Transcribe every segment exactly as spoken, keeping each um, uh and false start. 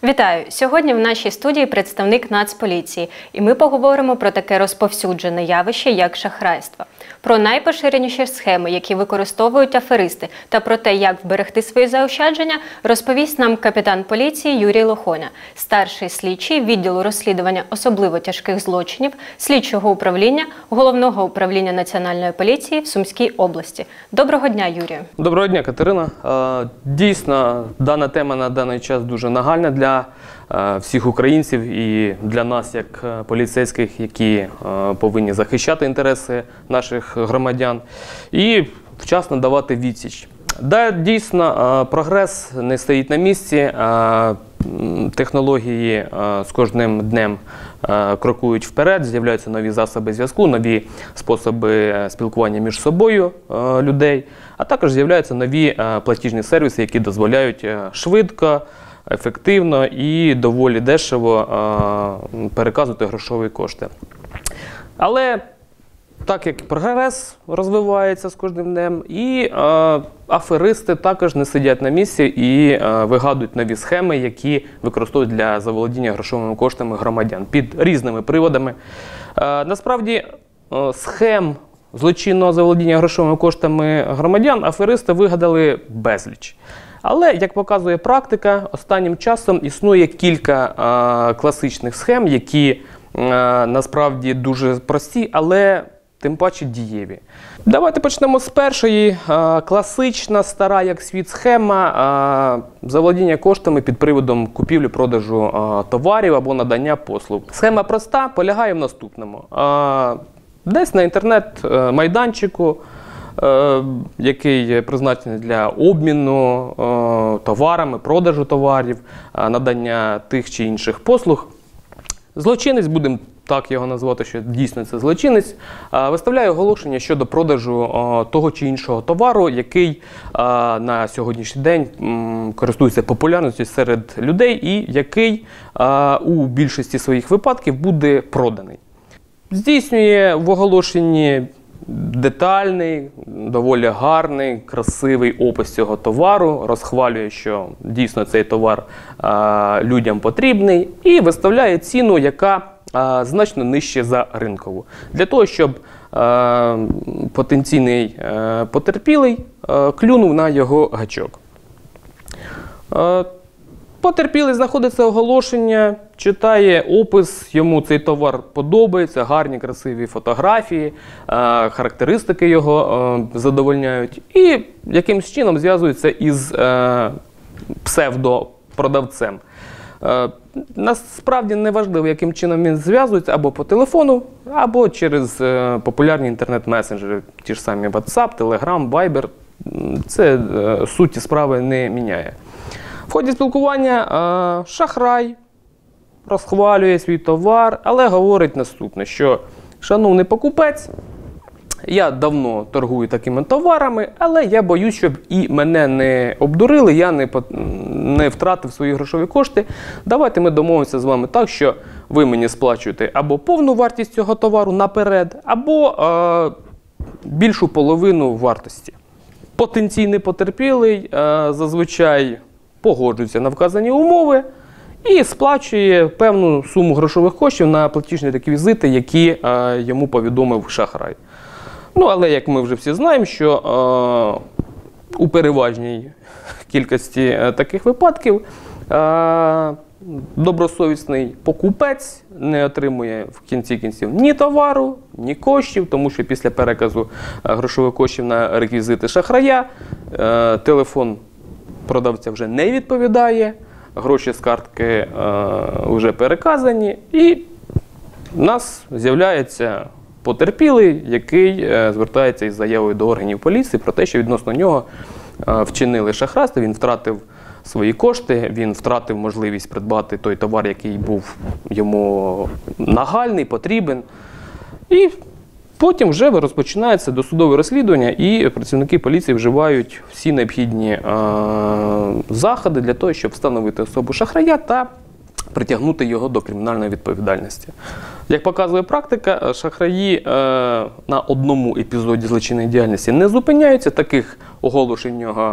Вітаю! Сьогодні в нашій студії представник Нацполіції, і ми поговоримо про таке розповсюджене явище, як шахрайство. Про найпоширеніші схеми, які використовують аферисти, та про те, як вберегти свої заощадження, розповість нам капітан поліції Юрій Лохоня, старший слідчий відділу розслідування особливо тяжких злочинів, слідчого управління Головного управління Національної поліції в Сумській області. Доброго дня, Юрію! Доброго дня, Катерина! Дійсно, дана тема на даний час дуже нагальна для всіх українців і для нас, як поліцейських, які повинні захищати інтереси наших громадян і вчасно давати відсіч. Да, дійсно, прогрес не стоїть на місці, технології з кожним днем крокують вперед, з'являються нові засоби зв'язку, нові способи спілкування між собою людей, а також з'являються нові платіжні сервіси, які дозволяють швидко, ефективно і доволі дешево переказувати грошові кошти. Але так як прогрес розвивається з кожним днем, і е, аферисти також не сидять на місці і е, вигадують нові схеми, які використовують для заволодіння грошовими коштами громадян під різними приводами. Е, насправді, е, схем злочинного заволодіння грошовими коштами громадян аферисти вигадали безліч. Але, як показує практика, останнім часом існує кілька е, класичних схем, які е, насправді дуже прості, але тим паче дієві. Давайте почнемо з першої. Е, класична, стара як світ схема е, заволодіння коштами під приводом купівлі-продажу е, товарів або надання послуг. Схема проста, полягає в наступному. Е, десь на інтернет-майданчику, Е, який призначений для обміну е, товарами, продажу товарів, е, надання тих чи інших послуг. Злочинець, будемо так його назвати, що дійсно це злочинець, е, виставляє оголошення щодо продажу е, того чи іншого товару, який е, на сьогоднішній день м, користується популярністю серед людей і який е, у більшості своїх випадків буде проданий. Здійснює в оголошенні детальний, доволі гарний, красивий опис цього товару, розхвалює, що дійсно цей товар а, людям потрібний, і виставляє ціну, яка а, значно нижче за ринкову. Для того, щоб а, потенційний а, потерпілий а, клюнув на його гачок. А, Потерпілий знаходить це оголошення, читає опис, йому цей товар подобається, гарні, красиві фотографії, характеристики його задовольняють. І якимсь чином зв'язується із псевдопродавцем. Насправді не важливо, яким чином він зв'язується, або по телефону, або через популярні інтернет-месенджери, ті ж самі WhatsApp, Telegram, Viber. Це суті справи не міняє. В ході спілкування шахрай розхвалює свій товар, але говорить наступне, що шановний покупець, я давно торгую такими товарами, але я боюсь, щоб і мене не обдурили, я не, не втратив свої грошові кошти. Давайте ми домовимося з вами так, що ви мені сплачуєте або повну вартість цього товару наперед, або е, більшу половину вартості. Потенційний потерпілий е, зазвичай погоджується на вказані умови і сплачує певну суму грошових коштів на платіжні реквізити, які е, йому повідомив шахрай. Ну, але, як ми вже всі знаємо, що е, у переважній кількості е, таких випадків е, добросовісний покупець не отримує в кінці кінців ні товару, ні коштів, тому що після переказу е, грошових коштів на реквізити шахрая е, телефон продавця вже не відповідає, гроші з картки е, вже переказані, і в нас з'являється потерпілий, який е, звертається із заявою до органів поліції про те, що відносно нього е, вчинили шахрайство, він втратив свої кошти, він втратив можливість придбати той товар, який був йому нагальний, потрібен. І потім вже розпочинається досудове розслідування, і працівники поліції вживають всі необхідні е, заходи для того, щоб встановити особу шахрая та притягнути його до кримінальної відповідальності. Як показує практика, шахраї е, на одному епізоді злочинної діяльності не зупиняються, таких оголошень в нього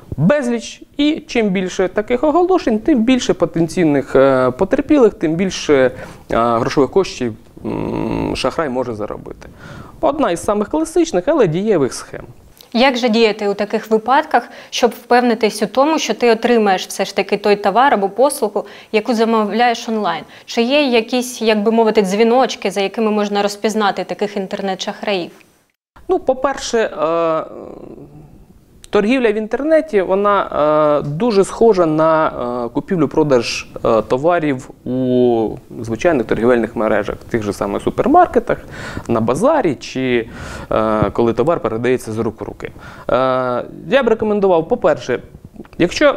безліч, і чим більше таких оголошень, тим більше потенційних е, потерпілих, тим більше е, грошових коштів м, шахрай може заробити. Одна із самих класичних, але дієвих схем. Як же діяти у таких випадках, щоб впевнитись у тому, що ти отримаєш все ж таки той товар або послугу, яку замовляєш онлайн? Чи є якісь, як би мовити, дзвіночки, за якими можна розпізнати таких інтернет-шахраїв? Ну, по-перше, е, торгівля в інтернеті, вона е, дуже схожа на е, купівлю-продаж е, товарів у звичайних торгівельних мережах, в тих же самих супермаркетах, на базарі, чи е, коли товар передається з рук в руки. Е, я б рекомендував, по-перше, якщо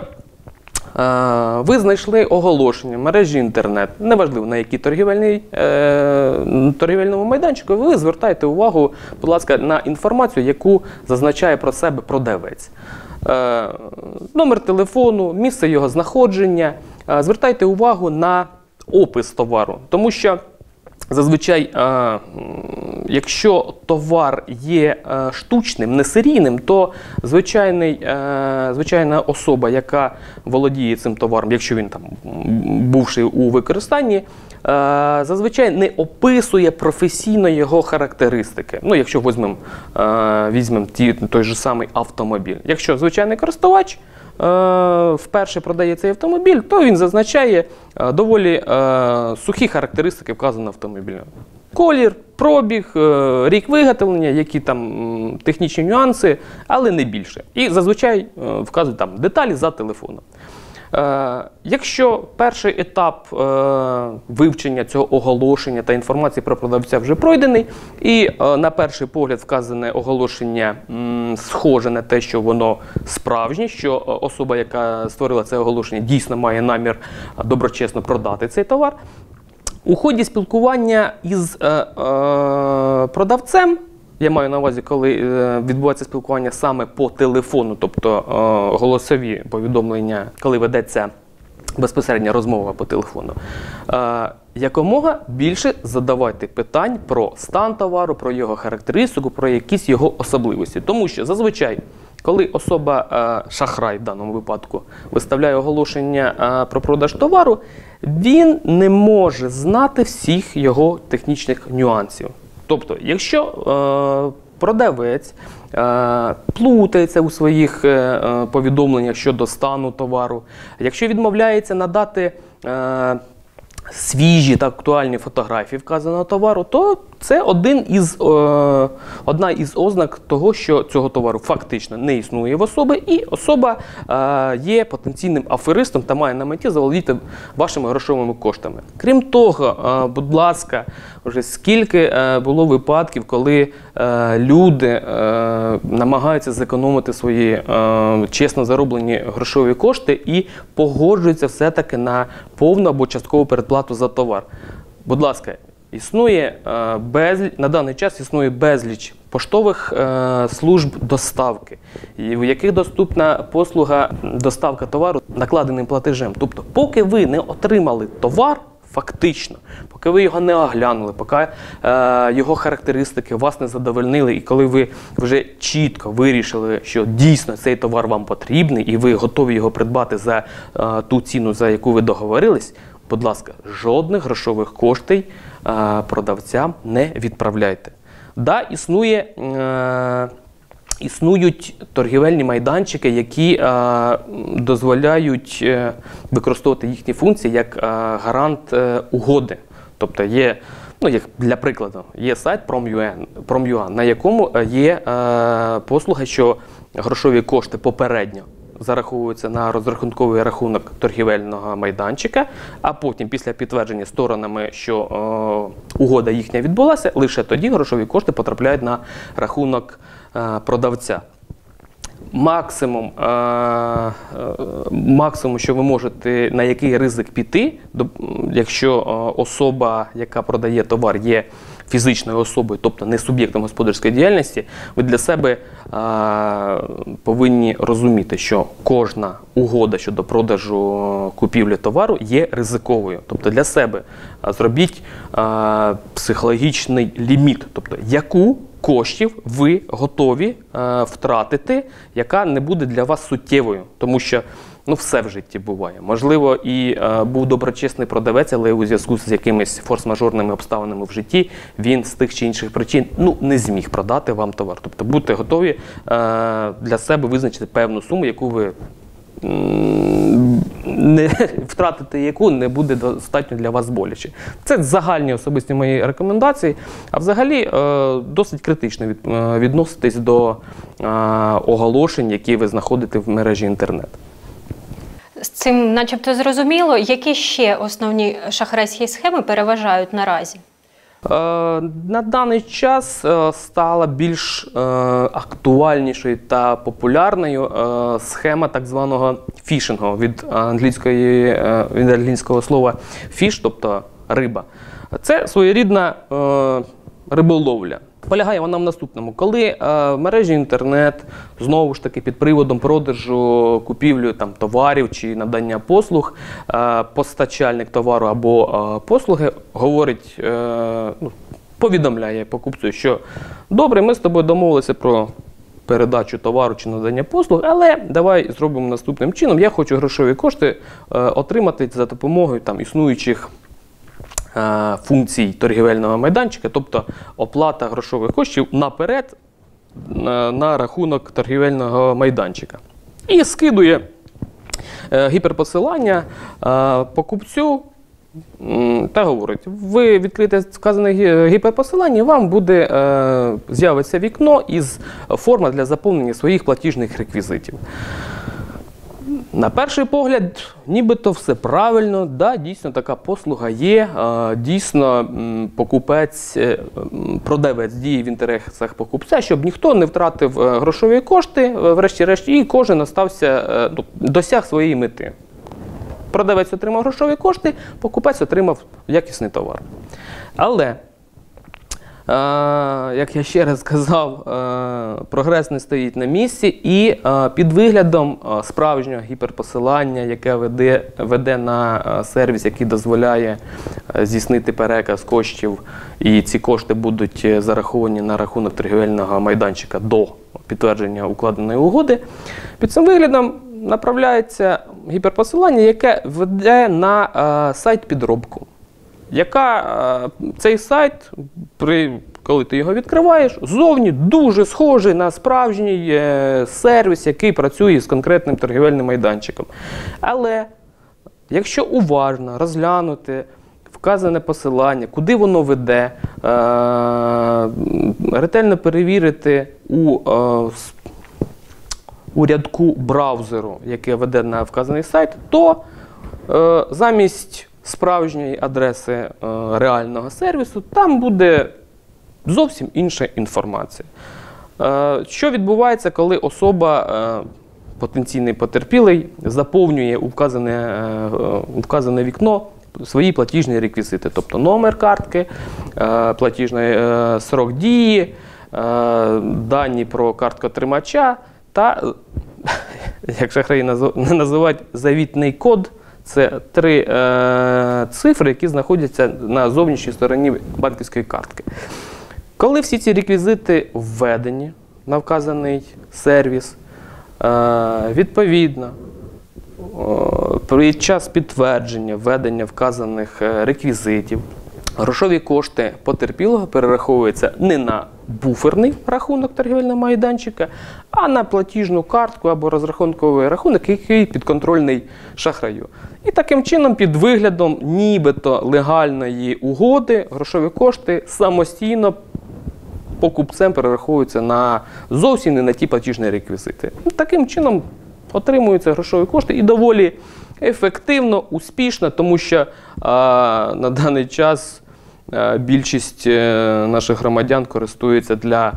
е, ви знайшли оголошення в мережі інтернет, неважливо на якій торгівельній, е, торгівельному майданчику, ви звертайте увагу, будь ласка, на інформацію, яку зазначає про себе продавець. Е, номер телефону, місце його знаходження. Е, звертайте увагу на опис товару, тому що зазвичай, е, якщо товар є е, штучним, не серійним, то звичайний, е, звичайна особа, яка володіє цим товаром, якщо він там бувши у використанні, е, зазвичай не описує професійно його характеристики. Ну, якщо візьмемо е, візьмем ті, той же самий автомобіль. Якщо звичайний користувач е, вперше продає цей автомобіль, то він зазначає е, доволі е, сухі характеристики вказаного автомобіля. Колір, пробіг, е, рік виготовлення, які там м, технічні нюанси, але не більше. І зазвичай е, вказують там деталі за телефоном. Е, якщо перший етап е, вивчення цього оголошення та інформації про продавця вже пройдений, і е, на перший погляд вказане оголошення м, схоже на те, що воно справжнє, що особа, яка створила це оголошення, дійсно має намір доброчесно продати цей товар, у ході спілкування із е, е, продавцем, я маю на увазі, коли е, відбувається спілкування саме по телефону, тобто е, голосові повідомлення, коли ведеться безпосередня розмова по телефону, е, якомога більше задавайте питань про стан товару, про його характеристику, про якісь його особливості. Тому що зазвичай, коли особа, е, шахрай в даному випадку, виставляє оголошення е, про продаж товару, він не може знати всіх його технічних нюансів. Тобто, якщо е, продавець е, плутається у своїх е, повідомленнях щодо стану товару, якщо відмовляється надати е, свіжі та актуальні фотографії вказаного товару, то це один із, е, одна із ознак того, що цього товару фактично не існує в особи, і особа е, є потенційним аферистом та має на меті заволодіти вашими грошовими коштами. Крім того, е, будь ласка, вже скільки е, було випадків, коли е, люди е, намагаються зекономити свої е, чесно зароблені грошові кошти і погоджуються все-таки на повну або часткову передплату за товар. Будь ласка, існує е, безліч, на даний час існує безліч поштових е, служб доставки, в яких доступна послуга доставка товару накладеним платежем. Тобто, поки ви не отримали товар, фактично, поки ви його не оглянули, поки е, його характеристики вас не задовольнили, і коли ви вже чітко вирішили, що дійсно цей товар вам потрібний, і ви готові його придбати за е, ту ціну, за яку ви договорились, будь ласка, жодних грошових коштів е, продавцям не відправляйте. Да, існує, е, існують торгівельні майданчики, які е, дозволяють е, використовувати їхні функції як е, гарант е, угоди. Тобто є, ну, як для прикладу, є сайт Prom.ua, на якому є е, послуга, що грошові кошти попередньо зараховуються на розрахунковий рахунок торгівельного майданчика, а потім після підтвердження сторонами, що е, угода їхня відбулася, лише тоді грошові кошти потрапляють на рахунок е, продавця. Максимум, е, е, максимум, що ви можете, на який ризик піти, до, якщо е, особа, яка продає товар, є фізичною особою, тобто не суб'єктом господарської діяльності, ви для себе е, повинні розуміти, що кожна угода щодо продажу купівлі товару є ризиковою. Тобто для себе зробіть е, психологічний ліміт, тобто яку коштів ви готові е, втратити, яка не буде для вас суттєвою. Тому що ну, все в житті буває. Можливо, і е, був доброчесний продавець, але у зв'язку з якимись форс-мажорними обставинами в житті він з тих чи інших причин ну, не зміг продати вам товар. Тобто будьте готові е, для себе визначити певну суму, яку ви не втратити яку не буде достатньо для вас боляче. Це загальні особисті мої рекомендації, а взагалі досить критично відноситись до оголошень, які ви знаходите в мережі інтернет. З цим начебто зрозуміло. Які ще основні шахрайські схеми переважають наразі? На даний час стала більш актуальнішою та популярною схема так званого фішингу від англійської, від англійського слова fish, тобто риба. Це своєрідна риболовля. Полягає вона в наступному. Коли в мережі інтернет, знову ж таки під приводом продажу, купівлю там, товарів чи надання послуг, постачальник товару або послуги говорить, ну, повідомляє покупцю, що добре, ми з тобою домовилися про передачу товару чи надання послуг, але давай зробимо наступним чином. Я хочу грошові кошти отримати за допомогою там, існуючих функцій торгівельного майданчика, тобто оплата грошових коштів наперед на, на рахунок торгівельного майданчика. І скидує е, гіперпосилання е, покупцю м, та говорить, ви відкрите вказане гіперпосилання, вам буде е, з'явиться вікно із форма для заповнення своїх платіжних реквізитів. На перший погляд, нібито все правильно, да, дійсно така послуга є, дійсно покупець, продавець діє в інтересах покупця, щоб ніхто не втратив грошові кошти, врешті-решт, і кожен остався, досяг своєї мети. Продавець отримав грошові кошти, покупець отримав якісний товар. Але, як я ще раз сказав, прогрес не стоїть на місці, і під виглядом справжнього гіперпосилання, яке веде, веде на сервіс, який дозволяє здійснити переказ коштів, і ці кошти будуть зараховані на рахунок торгівельного майданчика до підтвердження укладеної угоди, під цим виглядом направляється гіперпосилання, яке веде на сайт-підробку. Яка цей сайт, при, коли ти його відкриваєш, зовні дуже схожий на справжній е, сервіс, який працює з конкретним торгівельним майданчиком. Але якщо уважно розглянути вказане посилання, куди воно веде, е, ретельно перевірити у, е, у рядку браузеру, яке веде на вказаний сайт, то е, замість справжньої адреси е, реального сервісу, там буде зовсім інша інформація. Е, що відбувається, коли особа, е, потенційний потерпілий, заповнює у вказане, е, у вказане вікно свої платіжні реквізити, тобто номер картки, е, платіжний е, срок дії, е, дані про карткотримача та, як шахраї називають, завітний код. Це три е, цифри, які знаходяться на зовнішній стороні банківської картки. Коли всі ці реквізити введені на вказаний сервіс, е, відповідно, е, під час підтвердження введення вказаних реквізитів, грошові кошти потерпілого перераховуються не на буферний рахунок торгівельного майданчика, а на платіжну картку або розрахунковий рахунок, який підконтрольний шахраю. І таким чином, під виглядом нібито легальної угоди, грошові кошти самостійно покупцем перераховуються на зовсім не на ті платіжні реквізити. Таким чином отримуються грошові кошти і доволі ефективно, успішно, тому що а, на даний час а, більшість а, наших громадян користуються для,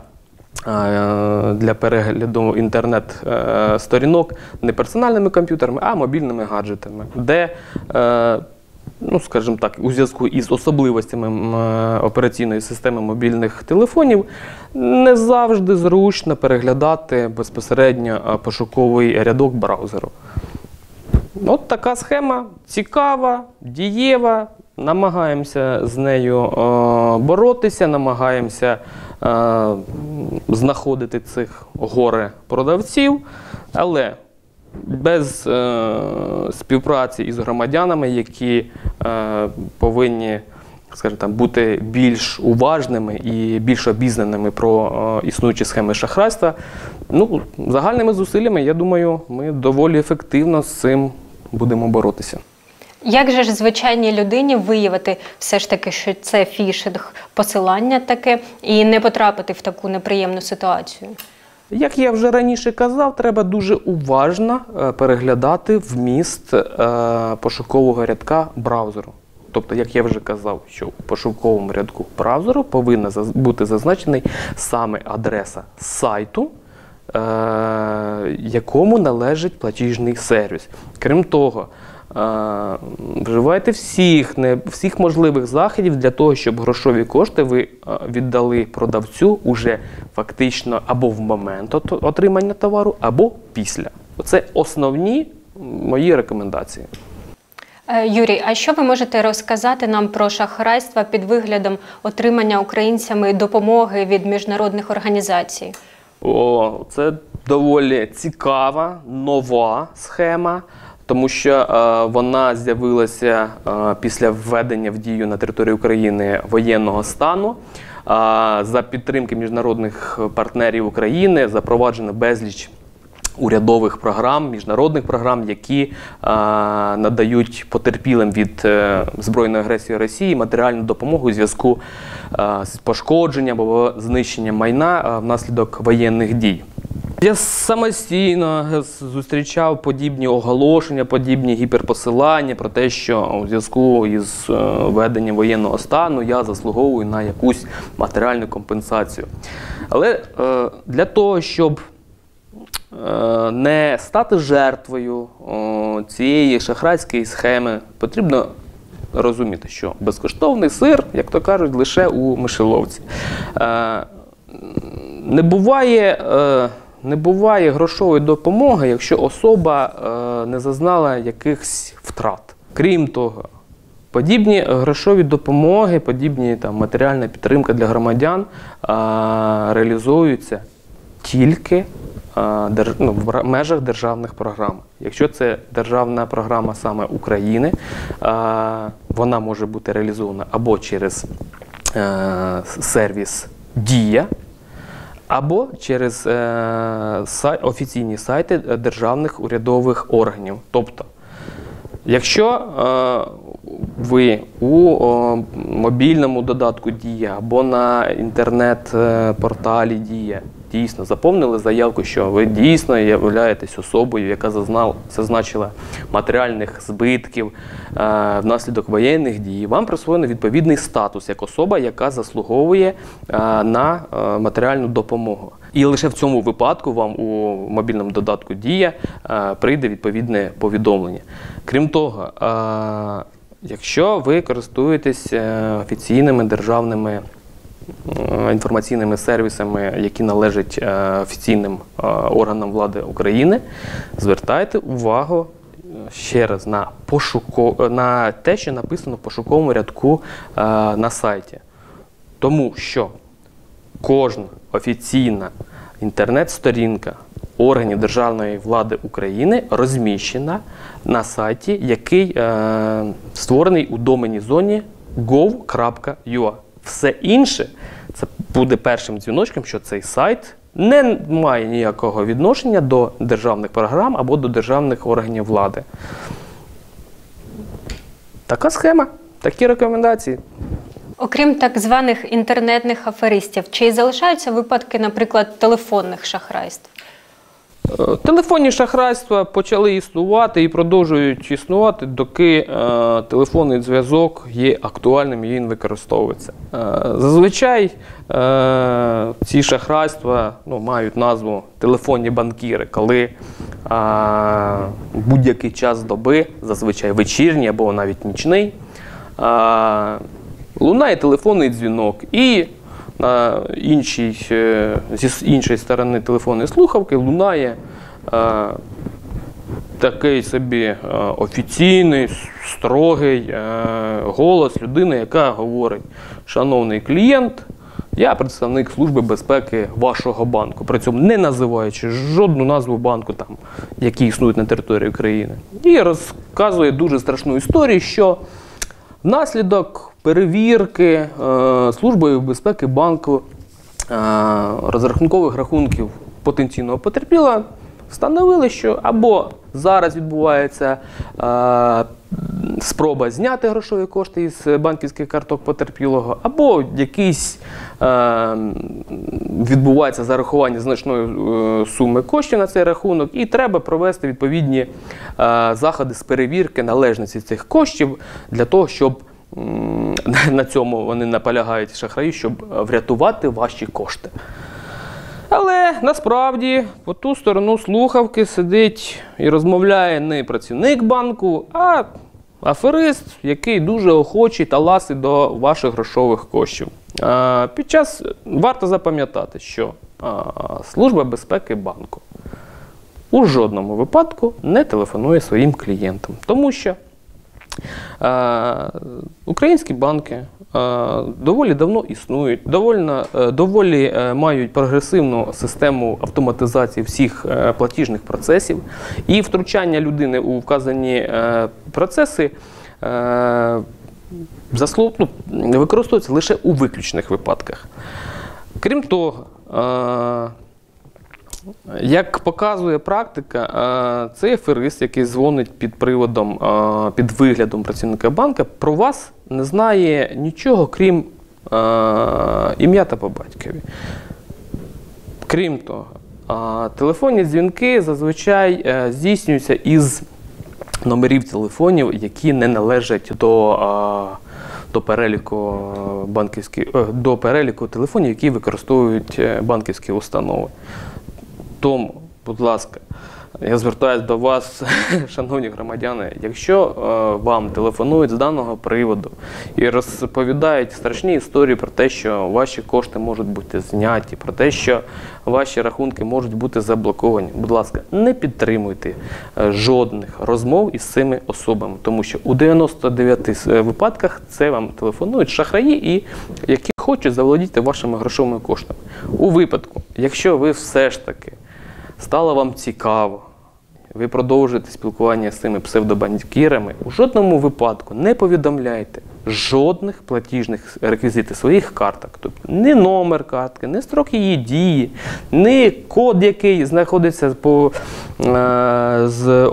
а, для перегляду інтернет-сторінок не персональними комп'ютерами, а мобільними гаджетами, де, а, ну, скажімо так, у зв'язку із особливостями операційної системи мобільних телефонів не завжди зручно переглядати безпосередньо пошуковий рядок браузеру. От така схема цікава, дієва, намагаємося з нею е, боротися, намагаємося е, знаходити цих горе-продавців, але без е, співпраці із громадянами, які е, повинні, скажімо так, бути більш уважними і більш обізнаними про е, існуючі схеми шахрайства, ну, загальними зусиллями, я думаю, ми доволі ефективно з цим будемо боротися. Як же ж звичайній людині виявити все ж таки, що це фішинг, посилання таке, і не потрапити в таку неприємну ситуацію? Як я вже раніше казав, треба дуже уважно переглядати вміст пошукового рядка браузеру. Тобто, як я вже казав, що у пошуковому рядку браузеру повинна бути зазначений саме адреса сайту, якому належить платіжний сервіс. Крім того, вживайте всіх, не, всіх можливих заходів для того, щоб грошові кошти ви віддали продавцю уже фактично або в момент отримання товару, або після. Це основні мої рекомендації. Юрій, а що ви можете розказати нам про шахрайства під виглядом отримання українцями допомоги від міжнародних організацій? О, це доволі цікава, нова схема. Тому що е, вона з'явилася е, після введення в дію на території України воєнного стану. Е, за підтримки міжнародних партнерів України запроваджено безліч урядових програм, міжнародних програм, які е, надають потерпілим від е, збройної агресії Росії матеріальну допомогу у зв'язку е, з пошкодженням або знищенням майна е, внаслідок воєнних дій. Я самостійно зустрічав подібні оголошення, подібні гіперпосилання про те, що у зв'язку із введенням воєнного стану я заслуговую на якусь матеріальну компенсацію. Але е, для того, щоб е, не стати жертвою е, цієї шахрайської схеми, потрібно розуміти, що безкоштовний сир, як то кажуть, лише у мишеловці. Е, не буває... Е, Не буває грошової допомоги, якщо особа е, не зазнала якихось втрат. Крім того, подібні грошові допомоги, подібні там, матеріальна підтримка для громадян е, реалізуються тільки е, держ, ну, в межах державних програм. Якщо це державна програма саме України, е, вона може бути реалізована або через е, сервіс «Дія», або через е, сай, офіційні сайти державних урядових органів. Тобто, якщо е, ви у о, мобільному додатку «Дія» або на інтернет-порталі «Дія» дійсно заповнили заявку, що ви дійсно являєтесь особою, яка зазнала, зазначила матеріальних збитків е, внаслідок воєнних дій, вам присвоєно відповідний статус як особа, яка заслуговує е, на е, матеріальну допомогу. І лише в цьому випадку вам у мобільному додатку «Дія» е, прийде відповідне повідомлення. Крім того, е, якщо ви користуєтесь е, офіційними державними інформаційними сервісами, які належать офіційним органам влади України, звертайте увагу ще раз на, пошуко... на те, що написано в пошуковому рядку на сайті. Тому що кожна офіційна інтернет-сторінка органів державної влади України розміщена на сайті, який е... створений у доменній зоні gov крапка ю а. Все інше – це буде першим дзвіночком, що цей сайт не має ніякого відношення до державних програм або до державних органів влади. Така схема, такі рекомендації. Окрім так званих інтернетних аферистів, чи залишаються випадки, наприклад, телефонних шахрайств? Телефонні шахрайства почали існувати і продовжують існувати, доки е, телефонний зв'язок є актуальним і він використовується. Е, зазвичай е, ці шахрайства ну, мають назву телефонні банкіри, коли е, будь-який час доби, зазвичай вечірній або навіть нічний, е, лунає телефонний дзвінок і на іншій, зі іншої сторони телефонної слухавки лунає е, такий собі е, офіційний, строгий е, голос людини, яка говорить: шановний клієнт, я представник Служби безпеки вашого банку, при цьому не називаючи жодну назву банку, там, які існують на території України. І розказує дуже страшну історію, що внаслідок перевірки е, Службою безпеки банку е, розрахункових рахунків потенційного потерпілого встановили, що або зараз відбувається е, спроба зняти грошові кошти із банківських карток потерпілого, або якийсь е, відбувається зарахування значної е, суми коштів на цей рахунок, і треба провести відповідні е, заходи з перевірки належності цих коштів для того, щоб м, на цьому вони наполягають шахраї, щоб врятувати ваші кошти. Але насправді по ту сторону слухавки сидить і розмовляє не працівник банку, а аферист, який дуже охочий та ласий до ваших грошових коштів. А, під час варто запам'ятати, що а, Служба безпеки банку у жодному випадку не телефонує своїм клієнтам, тому що а, українські банки а, доволі давно існують, доволі, доволі а, мають прогресивну систему автоматизації всіх а, платіжних процесів, і втручання людини у вказані а, процеси а, заслов, ну, використовується лише у виключних випадках. Крім того, а, як показує практика, цей аферист, який дзвонить під приводом, під виглядом працівника банка, про вас не знає нічого, крім ім'я та по батькові. Крім того, телефонні дзвінки зазвичай здійснюються із номерів телефонів, які не належать до, до, переліку, банківських, до переліку телефонів, які використовують банківські установи. Тому, будь ласка, я звертаюся до вас, шановні громадяни, якщо е, вам телефонують з даного приводу і розповідають страшні історії про те, що ваші кошти можуть бути зняті, про те, що ваші рахунки можуть бути заблоковані, будь ласка, не підтримуйте е, жодних розмов із цими особами, тому що у дев'яноста дев'яти випадках це вам телефонують шахраї, і які хочуть заволодіти вашими грошовими коштами. У випадку, якщо ви все ж таки стало вам цікаво, ви продовжуєте спілкування з цими псевдобанкірами, у жодному випадку не повідомляйте жодних платіжних реквізитів своїх карток. Тобто ні номер картки, ні строк її дії, ні код, який знаходиться по, е, з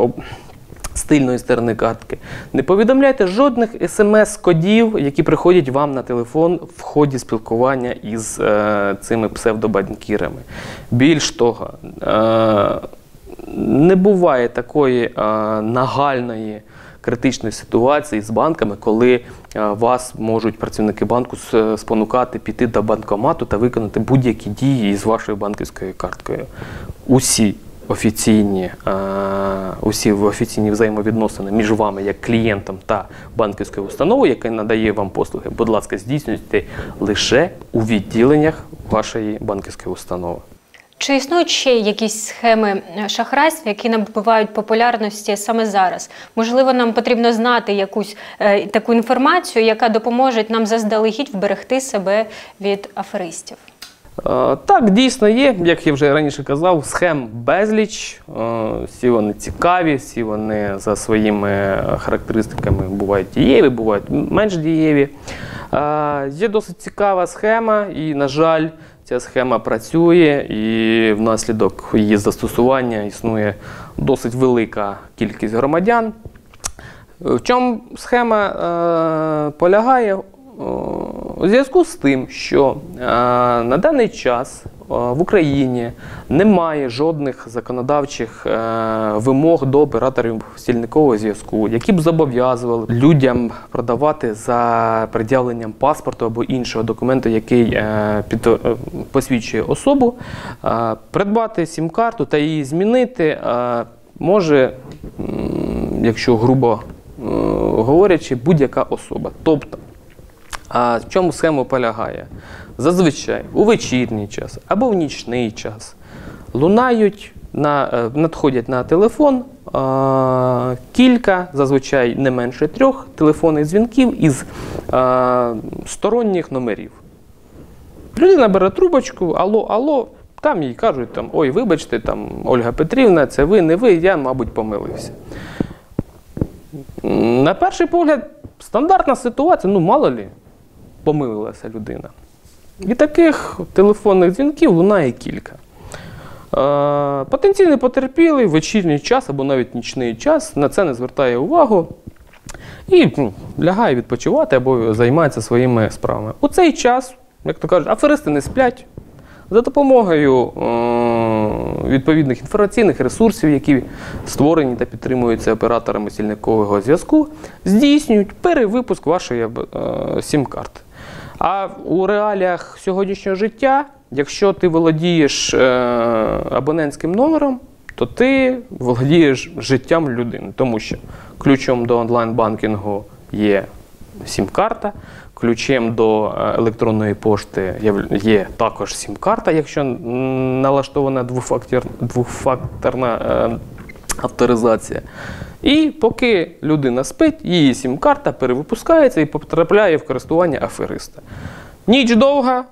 з тильної сторони картки. Не повідомляйте жодних смс-кодів, які приходять вам на телефон в ході спілкування із е, цими псевдобанкірами. Більш того, е, не буває такої е, нагальної критичної ситуації з банками, коли е, вас можуть працівники банку спонукати піти до банкомату та виконати будь-які дії із вашою банківською карткою. Усі офіційні, е, усі офіційні взаємовідносини між вами як клієнтом та банківською установою, яка надає вам послуги, будь ласка, здійснюйте лише у відділеннях вашої банківської установи. Чи існують ще якісь схеми шахрайств, які набувають популярності саме зараз? Можливо, нам потрібно знати якусь е, таку інформацію, яка допоможе нам заздалегідь вберегти себе від аферистів? Так, дійсно є, як я вже раніше казав, схем безліч, всі вони цікаві, всі вони за своїми характеристиками бувають дієві, бувають менш дієві. Є досить цікава схема і, на жаль, ця схема працює, і внаслідок її застосування існує досить велика кількість громадян. В чому схема е, полягає? У зв'язку з тим, що е, на даний час е, в Україні немає жодних законодавчих е, вимог до операторів стільникового зв'язку, які б зобов'язували людям продавати за пред'явленням паспорту або іншого документу, який е, під, е, посвідчує особу, е, придбати сім-карту та її змінити е, може, е, якщо грубо е, говорячи, будь-яка особа. Тобто, а в чому схема полягає? Зазвичай у вечірній час або в нічний час лунають, на, надходять на телефон е, кілька, зазвичай не менше трьох телефонних дзвінків із е, сторонніх номерів. Людина бере трубочку, алло, алло, там їй кажуть, там, ой, вибачте, там, Ольга Петрівна, це ви, не ви, я, мабуть, помилився. На перший погляд, стандартна ситуація, ну, мало лі, помилилася людина. І таких телефонних дзвінків лунає кілька. Е, потенційний потерпілий в вечірній час або навіть нічний час на це не звертає увагу і ну, лягає відпочивати або займається своїми справами. У цей час, як то кажуть, аферисти не сплять. За допомогою е, відповідних інформаційних ресурсів, які створені та підтримуються операторами стільникового зв'язку, здійснюють перевипуск вашої е, сім-карти. А у реаліях сьогоднішнього життя, якщо ти володієш е, абонентським номером, то ти володієш життям людини. Тому що ключом до онлайн-банкінгу є сім-карта, ключем до електронної пошти є також сім-карта, якщо налаштована двофактор, двофакторна е, авторизація. І поки людина спить, її сім-карта перевипускається і потрапляє в користування афериста. Ніч довга,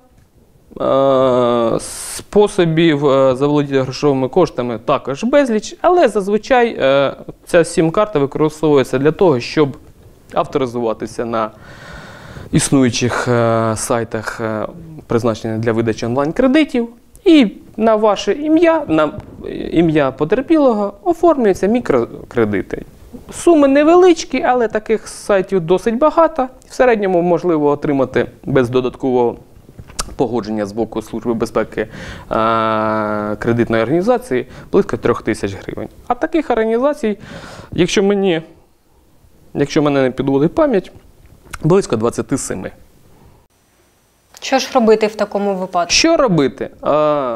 е, способів е, заволодіти грошовими коштами також безліч, але зазвичай е, ця сім-карта використовується для того, щоб авторизуватися на існуючих е, сайтах, е, призначених для видачі онлайн-кредитів, і на ваше ім'я, на ім'я потерпілого оформлюються мікрокредити. Суми невеличкі, але таких сайтів досить багато. В середньому можливо отримати без додаткового погодження з боку Служби безпеки е, кредитної організації близько трьох тисяч гривень. А таких організацій, якщо мені, якщо мене не підводить пам'ять, близько двадцять сім. Що ж робити в такому випадку? Що робити? Е,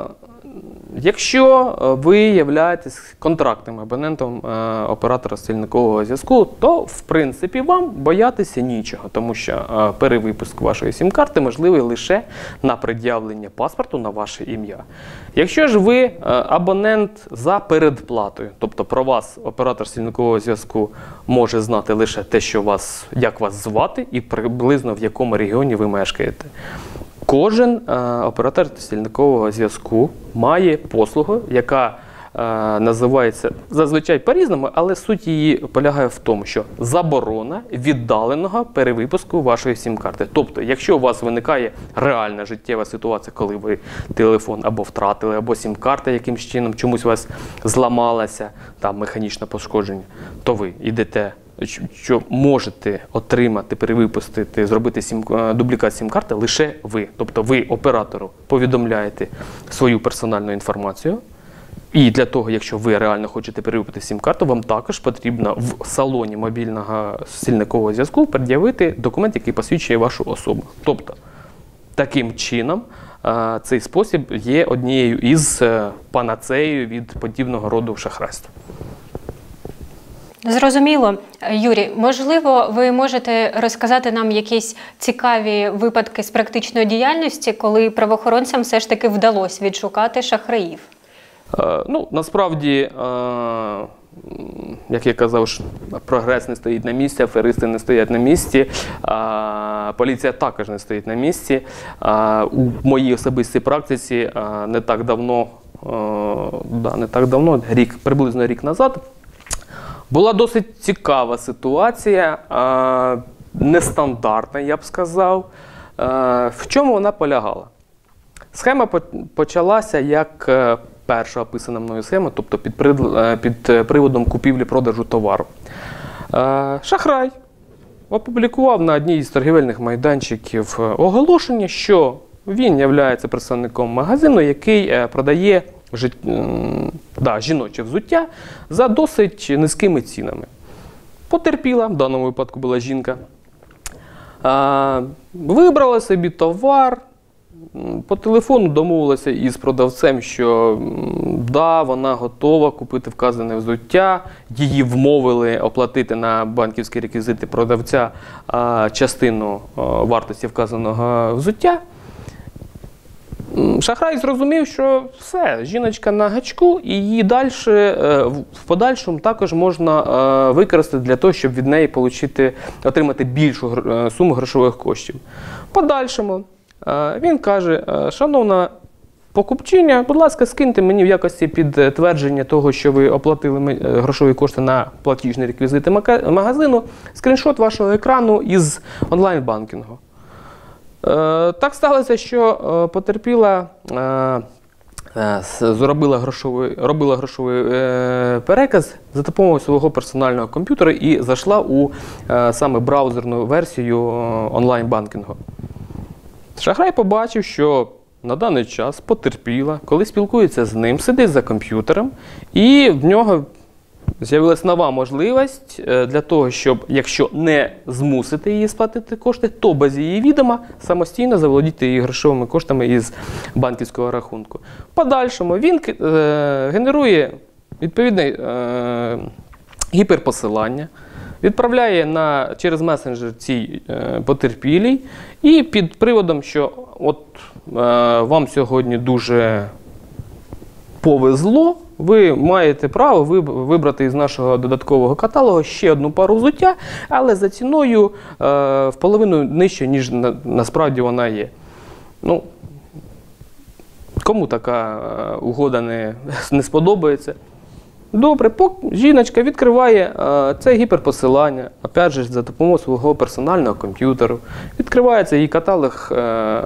якщо ви являєтесь контрактним абонентом е, оператора стільникового зв'язку, то, в принципі, вам боятися нічого, тому що е, перевипуск вашої сім-карти можливий лише на пред'явлення паспорту на ваше ім'я. Якщо ж ви е, абонент за передплатою, тобто про вас оператор стільникового зв'язку може знати лише те, що вас, як вас звати і приблизно в якому регіоні ви мешкаєте. Кожен е, оператор стільникового зв'язку має послугу, яка е, називається зазвичай по-різному, але суть її полягає в тому, що заборона віддаленого перевипуску вашої сім-карти. Тобто, якщо у вас виникає реальна життєва ситуація, коли ви телефон або втратили, або сім-карта якимось чином чомусь у вас зламалася, там механічне пошкодження, то ви йдете, що можете отримати, перевипустити, зробити сім, дублікат сім-карти лише ви. Тобто ви оператору повідомляєте свою персональну інформацію. І для того, якщо ви реально хочете перевипустити сім-карту, вам також потрібно в салоні мобільного стільникового зв'язку пред'явити документ, який посвідчує вашу особу. Тобто, таким чином, цей спосіб є однією із панацеєю від подібного роду шахрайства. Зрозуміло. Юрій, можливо, ви можете розказати нам якісь цікаві випадки з практичної діяльності, коли правоохоронцям все ж таки вдалося відшукати шахраїв? Е, ну, насправді, е, як я казав, прогрес не стоїть на місці, аферисти не стоять на місці, е, поліція також не стоїть на місці. Е, у моїй особистій практиці е, не так давно, е, да, не так давно, рік, приблизно рік назад, була досить цікава ситуація, е, нестандартна, я б сказав. Е, в чому вона полягала? Схема почалася як перша описана мною схема, тобто під, під приводом купівлі-продажу товару. Е, шахрай опублікував на одній із торгівельних майданчиків оголошення, що він є представником магазину, який продає жит... да, жіноче взуття за досить низькими цінами. Потерпіла, в даному випадку була жінка, е, вибрала собі товар, по телефону домовилася із продавцем, що да, вона готова купити вказане взуття, її вмовили оплатити на банківські реквізити продавця а, частину а, вартості вказаного взуття. Шахрай зрозумів, що все, жіночка на гачку, і її далі, в подальшому також можна використати для того, щоб від неї получити, отримати більшу суму грошових коштів. В подальшому він каже: шановна покупчиня, будь ласка, скиньте мені в якості підтвердження того, що ви оплатили грошові кошти на платіжні реквізити магазину, скріншот вашого екрану із онлайн-банкінгу. Так сталося, що потерпіла зробила грошовий, робила грошовий переказ за допомогою свого персонального комп'ютера і зайшла у саме браузерну версію онлайн-банкінгу. Шахрай побачив, що на даний час потерпіла, коли спілкується з ним, сидить за комп'ютером, і в нього з'явилася нова можливість для того, щоб, якщо не змусити її сплатити кошти, то без її відома самостійно заволодіти її грошовими коштами із банківського рахунку. В подальшому він е, генерує відповідне е, гіперпосилання, відправляє на, через месенджер цій е, потерпілій, і під приводом, що от е, вам сьогодні дуже повезло, ви маєте право вибрати із нашого додаткового каталогу ще одну пару взуття, але за ціною е, в половину нижче, ніж на, насправді вона є. Ну, кому така е, угода не, не сподобається? Добре, жіночка відкриває е, це гіперпосилання, опять же, за допомогою свого персонального комп'ютеру. Відкривається її каталог е,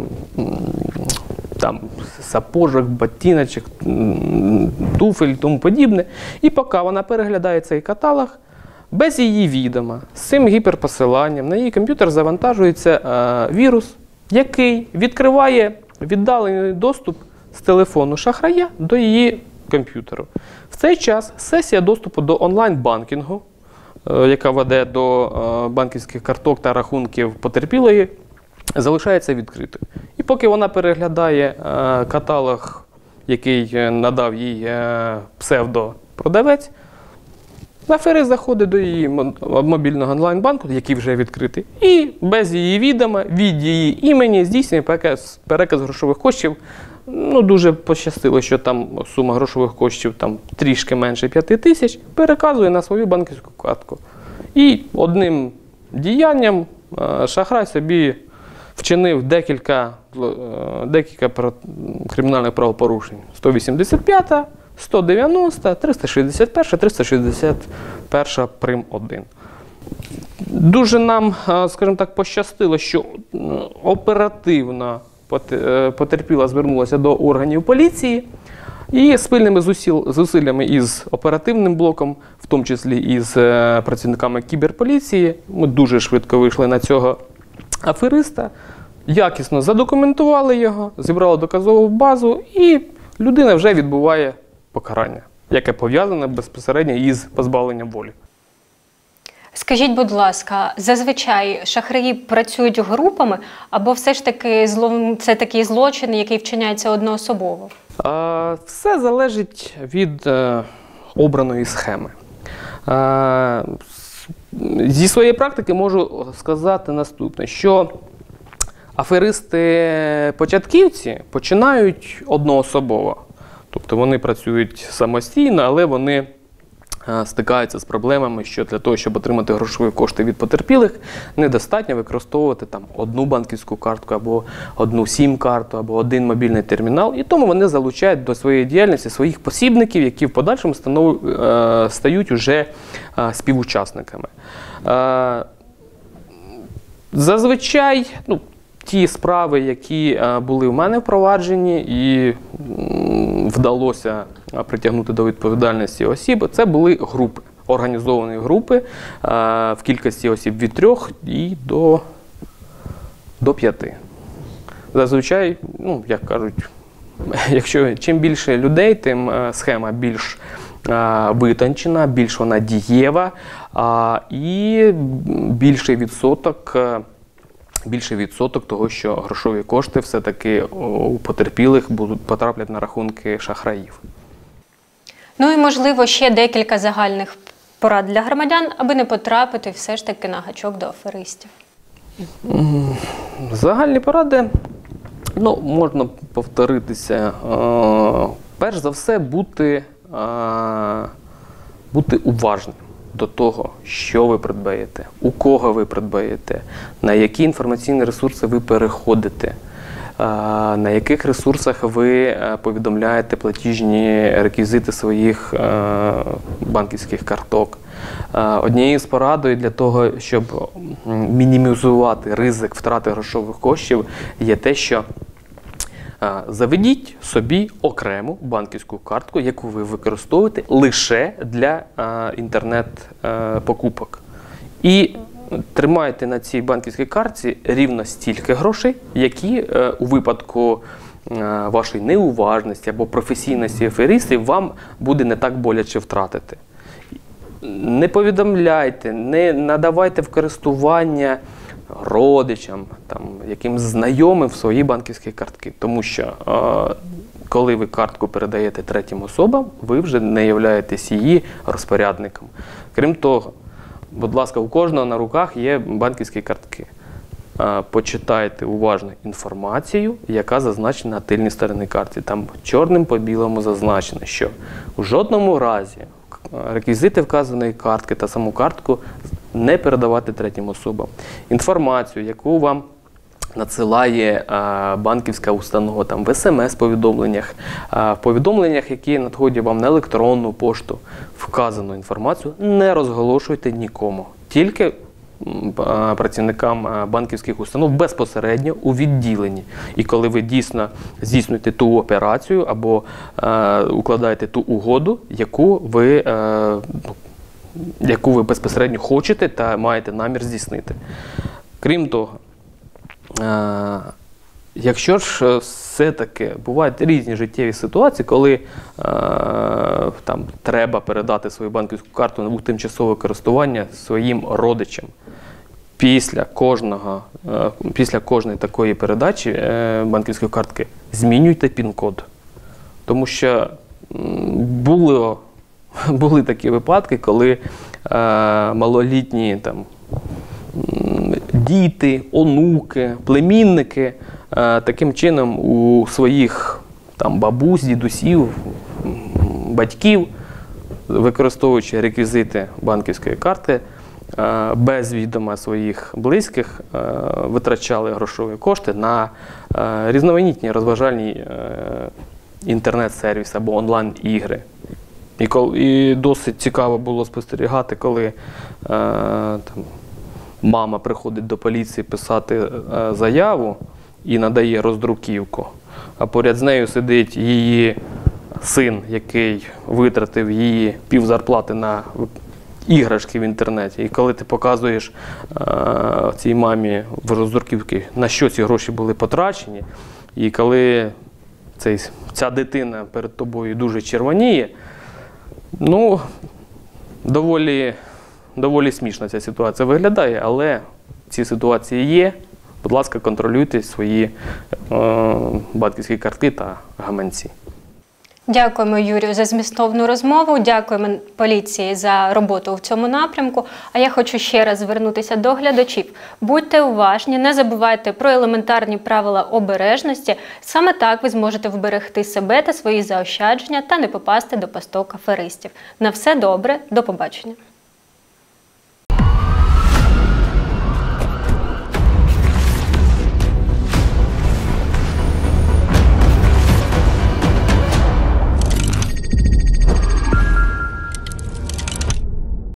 там, сапожок, ботиночок, туфель і тому подібне. І поки вона переглядає цей каталог, без її відома, з цим гіперпосиланням на її комп'ютер завантажується е, вірус, який відкриває віддалений доступ з телефону шахрая до її комп'ютеру. В цей час сесія доступу до онлайн-банкінгу, е, яка веде до е, банківських карток та рахунків потерпілої, залишається відкритою. І поки вона переглядає е, каталог, який надав їй е, псевдопродавець, аферист заходить до її мобільного онлайн-банку, який вже відкритий, і без її відома, від її імені здійснює переказ, переказ грошових коштів. Ну, дуже пощастило, що там сума грошових коштів там, трішки менше п'яти тисяч, переказує на свою банківську картку. І одним діянням е, шахрай собі вчинив декілька, декілька кримінальних правопорушень. сто вісімдесят п'ята, сто дев'яноста, триста шістдесят перша, триста шістдесят перша прим. один. Дуже нам, скажімо так, пощастило, що оперативно потерпіла звернулася до органів поліції і спільними зусиллями із оперативним блоком, в тому числі із працівниками кіберполіції, ми дуже швидко вийшли на цього афериста, якісно задокументували його, зібрали доказову базу, і людина вже відбуває покарання, яке пов'язане безпосередньо із позбавленням волі. Скажіть, будь ласка, зазвичай шахраї працюють групами, або все ж таки це такі злочини, які вчиняються одноособово? А, все залежить від е, обраної схеми. А, зі своєї практики можу сказати наступне, що аферисти-початківці починають одноособово. Тобто вони працюють самостійно, але вони стикаються з проблемами, що для того, щоб отримати грошові кошти від потерпілих, недостатньо використовувати там одну банківську картку, або одну сім-карту, або один мобільний термінал. І тому вони залучають до своєї діяльності своїх посібників, які в подальшому станов... стають уже співучасниками. Зазвичай, ну, ті справи, які були в мене впроваджені і вдалося притягнути до відповідальності осіб, це були групи, організовані групи в кількості осіб від трьох і до, до п'яти. Зазвичай, ну, як кажуть, якщо чим більше людей, тим схема більш витончена, більш вона дієва і більший відсоток більший відсоток того, що грошові кошти все-таки у потерпілих будуть потраплять на рахунки шахраїв. Ну і, можливо, ще декілька загальних порад для громадян, аби не потрапити все ж таки на гачок до аферистів. Загальні поради. Ну, можна повторитися. Е, перш за все, бути, е, бути уважним до того, що ви придбаєте, у кого ви придбаєте, на які інформаційні ресурси ви переходите, на яких ресурсах ви повідомляєте платіжні реквізити своїх банківських карток. Однією з порадою для того, щоб мінімізувати ризик втрати грошових коштів, є те, що заведіть собі окрему банківську картку, яку ви використовуєте лише для інтернет-покупок. І тримайте на цій банківській картці рівно стільки грошей, які у випадку вашої неуважності або професійності аферистів вам буде не так боляче втратити. Не повідомляйте, не надавайте в користування родичам, там, якимсь знайомим в свої банківські картки. Тому що, е, коли ви картку передаєте третім особам, ви вже не являєтесь її розпорядником. Крім того, будь ласка, у кожного на руках є банківські картки. Е, почитайте уважно інформацію, яка зазначена на тильній стороні картки. Там чорним по білому зазначено, що у жодному разі реквізити вказаної картки та саму картку не передавати третім особам. Інформацію, яку вам надсилає а, банківська установа там, в смс-повідомленнях, а, в повідомленнях, які надходять вам на електронну пошту, вказану інформацію не розголошуйте нікому. Тільки а, працівникам а, банківських установ безпосередньо у відділенні. І коли ви дійсно здійснюєте ту операцію або а, укладаєте ту угоду, яку ви, а, яку ви безпосередньо хочете та маєте намір здійснити. Крім того, е, якщо ж все-таки бувають різні життєві ситуації, коли е, там, треба передати свою банківську карту у тимчасове користування своїм родичам, після кожного, е, після кожної такої передачі е, банківської картки змінюйте пін-код. Тому що було Були такі випадки, коли е, малолітні там, діти, онуки, племінники е, таким чином у своїх там, бабусь, дідусів, батьків, використовуючи реквізити банківської карти, е, без відома своїх близьких, е, витрачали грошові кошти на е, різноманітні розважальні е, інтернет-сервіси або онлайн-ігри. І, коли, і досить цікаво було спостерігати, коли е, там, мама приходить до поліції писати е, заяву і надає роздруківку, а поряд з нею сидить її син, який витратив її півзарплати на іграшки в інтернеті. І коли ти показуєш е, цій мамі в роздруківці, на що ці гроші були потрачені, і коли цей, ця дитина перед тобою дуже червоніє, ну, доволі, доволі смішно ця ситуація виглядає, але ці ситуації є. Будь ласка, контролюйте свої е, банківські картки та гаманці. Дякуємо, Юрію, за змістовну розмову. Дякуємо поліції за роботу в цьому напрямку. А я хочу ще раз звернутися до глядачів. Будьте уважні, не забувайте про елементарні правила обережності. Саме так ви зможете вберегти себе та свої заощадження та не попасти до пасток аферистів. На все добре, до побачення.